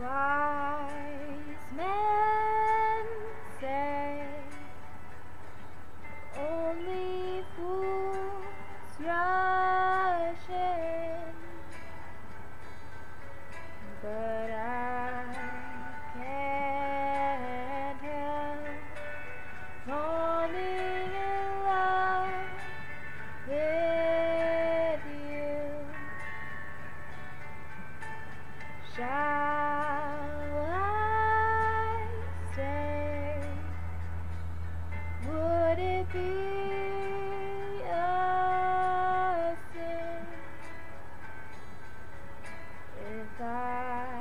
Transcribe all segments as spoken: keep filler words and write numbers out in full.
Wise men say only fools rush in, but I can't help falling in love with you. Shall I stay? Would it be a sin if I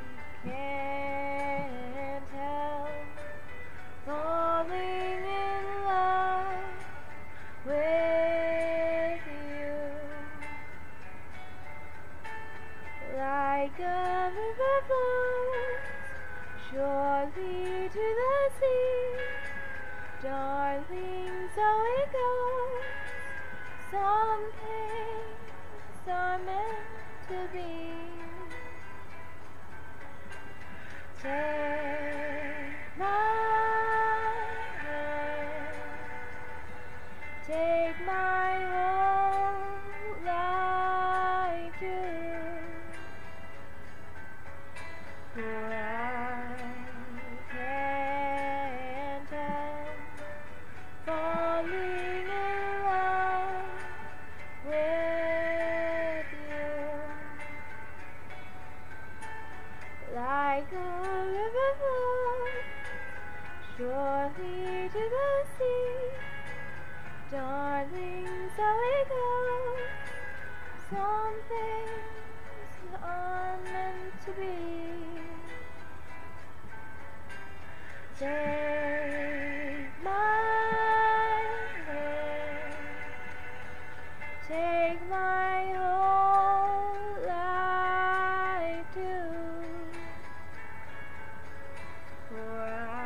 can't help falling in love with you? Like a river flows surely to the sea, darling, so it goes. Some things are meant to be. Take my hand, take my whole life too, for I can't help falling in love with you. Like a river flows surely to the sea, darling, so it goes. Some things are meant to be. Take my hand, take my whole life too, for I